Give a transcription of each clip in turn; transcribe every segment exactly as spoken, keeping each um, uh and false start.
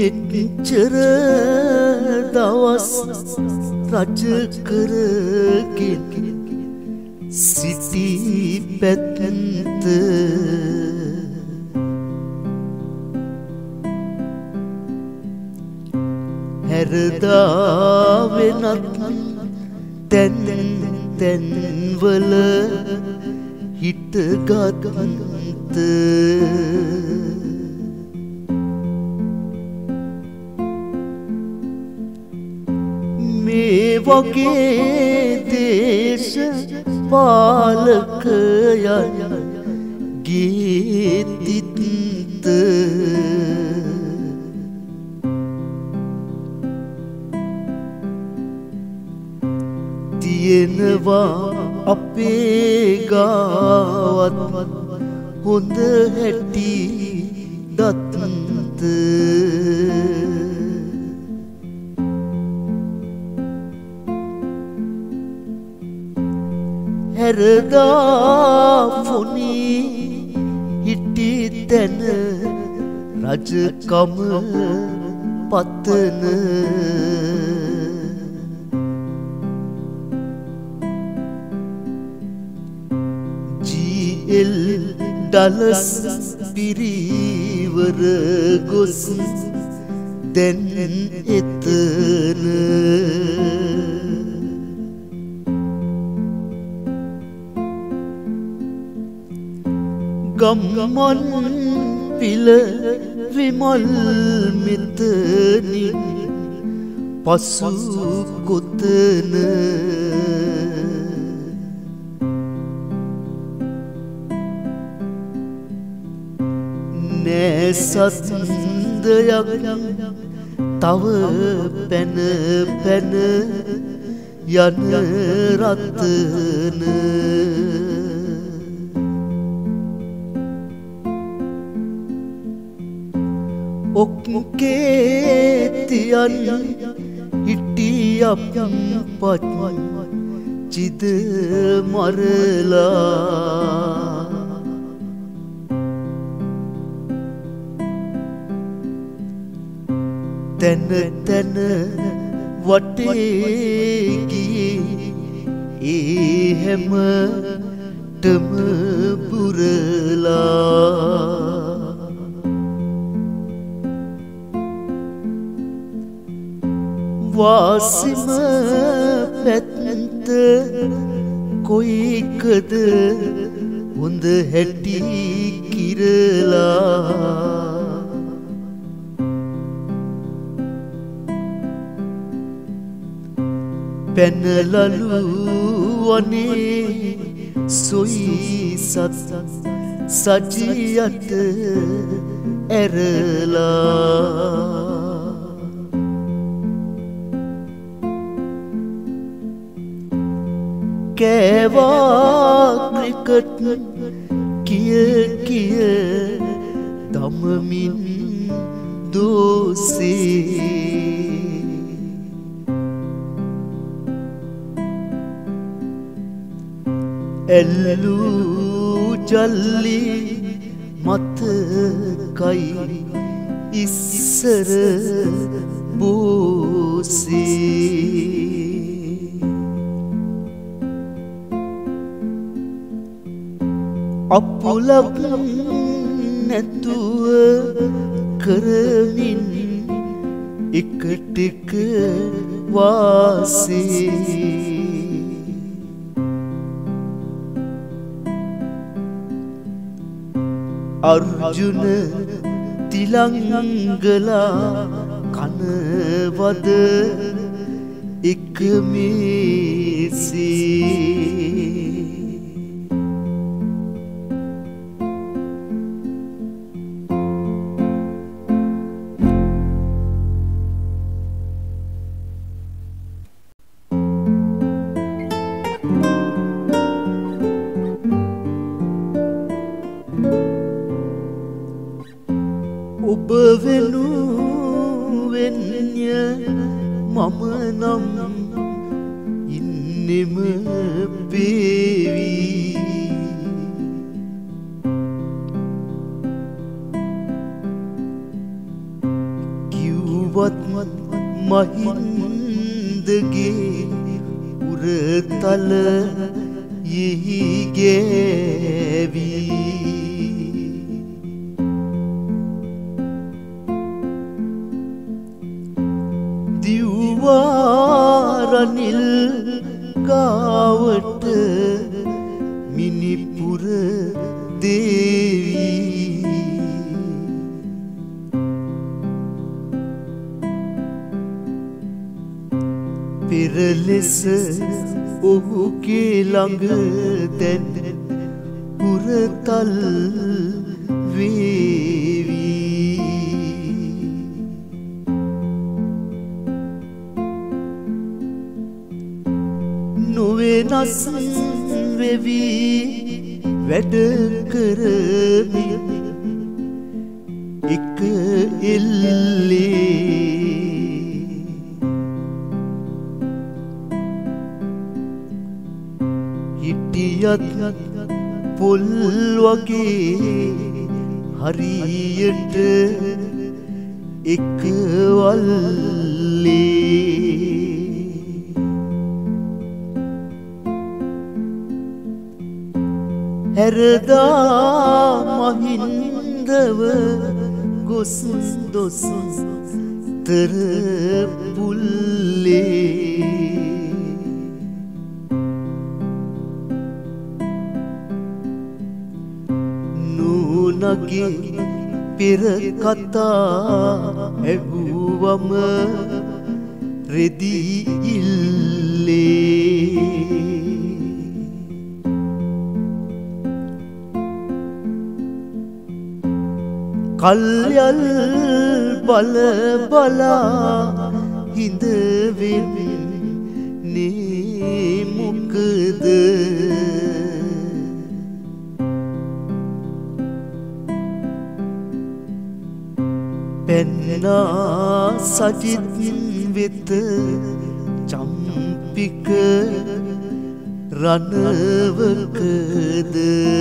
මෙච්චර දවස් රජ කරගෙන සිටි පැත්තන්ත හැරදා වෙනත් තැන් තැන්වල හිටගත්ත මේ වගේ දේශ පාලකයන් ගීතිත්ත තියෙනවා අපේ ගාවත් හොඳ හැටි දත්ත හැරදා ෆොනී හිටි තැන රජකම පතන ජී එල් ඩලස් පිරිවර ගොස් දැන් එතන ගම්මන් පිල විමල් මෙතනින් පසු කොතන නෑ සත්දයක් තව පැන පැන යන රතන ඔක්කේතියන් හිටියම් පත් චිද මරලා තැන තැන වටේ ගියේ ඒ හැමටම පුරලා වාසිම පැත්ත කොයිකද හොඳ හැටි කිරලා පැනලලු වනේ සොයි සත් සජියට ඇරලා කෑවා ක්‍රිකට් කිය කිය දමමින් දෝසේ ඇල්ලූ ජල්ලි මතකයි ඉස්සර බෝසේ අපුලක් නැතුව කරමින් එකට එක වාසේ අර්ජුන තිලංගලා කනවද එක මේසේ ඔබ වෙනුවෙන්ය මම නම් ඉන්නෙම පේවි කිව් පුවත් මහින්දගේ උරතල යෙහි ගෑවී දිව්වාරනිල් ගාවට මිනිපුර දේවී පෙරලෙස ඔහුගේ ළඟ දැන් උරතල් වේවී නොවෙනස් වෙවි වැඩ කරමි එක එල්ලේ හිටියත් පොල් වගේ හරියට එක වල්ලේ හැරදා මහින්දව ගොස් දොස් තරපුල්ලේ නුනගේ පෙර කතා ඇහුවම රෙදි ඉල්ලේ කල්යල් බල බලා හිඳ වෙන්නේ මොකද පැන්නා සජිත් වෙත චම්පික රණවකද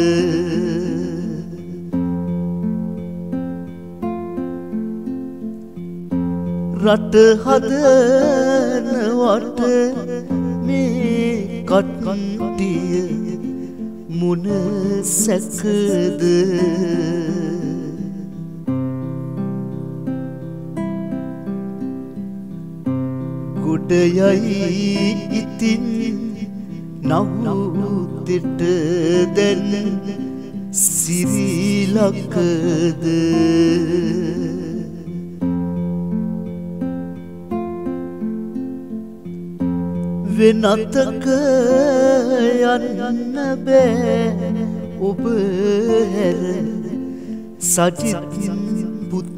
රට හදනවට මේ කට්ටිය මොන සැකද ගොඩයයි ඉතින් නවුතෙට දැන් සිරිලකද වෙනතක යන්න බෑ ඔබ හැර සජිත් පුත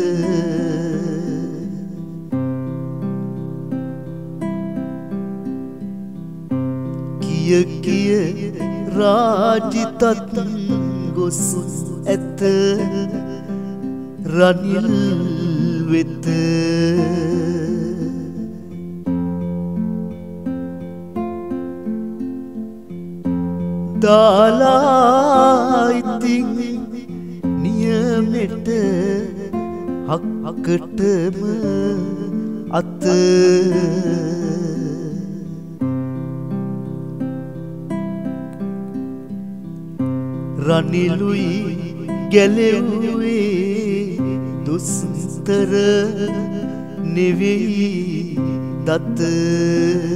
කිය කිය රාජිතත් ගොස් ඇත රනිල් වෙත දාලා ඉතින් නියමෙට හක්කටම අත රනිලුයි ගැලෙව්වේ දුස්තර නෙවෙයි දත